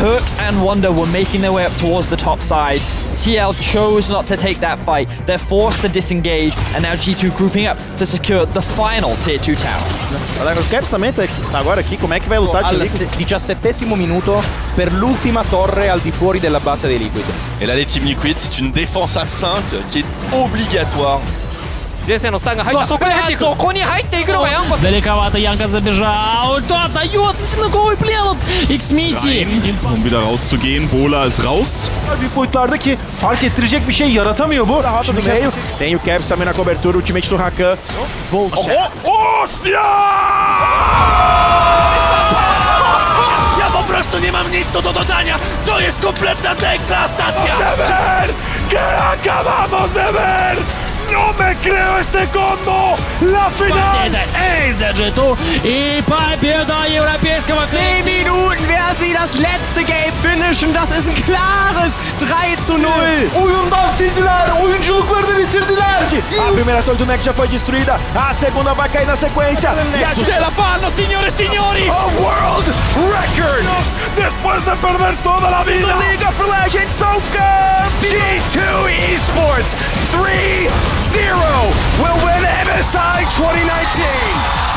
Perkz and Wonder were making their way up towards the top side. TL chose not to take that fight. They're forced to disengage, and now G2 grouping up to secure the final Tier 2 tower. Allora, il Caps agora aqui, como é que vai lutar al 17° minuto per l'ultima torre al di fuori della base dei Liquid. Et là les Team Liquid, c'est une défense à 5 qui est obligatoire. 前線のスタンが入った。そこに入っていく。そこに入っていくのがヤンゴス。 Далековато Янка забежал. Тот дает на кого плен. Xmiti. Um wieder rauszugehen. Bola ist raus. Büyük boyutlarda ki fark ettirecek bir şey yaratamıyor bu. Rahat no meio. Tem o Caps também na cobertura, o ultimate do Rakan. Volt. Ja po prostu nie mam nic do dodania! To jest kompletna deklasacja! ¡De ver! ¡Que acabamos de ver! ¡No me creo este combo! ¡La final! Ace der G2 и победа европейского 10 Minuten werden sie das letzte Game finishen. Das ist ein klares 3-0. Oyundan sildiler, oyunculuklarını bitirdiler. A primeira torre do Nex já foi destruída, a segunda vai cair na sequência. Ce la fanno, signore e signori! ¡A world record! Después de perder toda la vida! The League of Legends são campeões! G2 Esports 3-0 will win MSI 2019!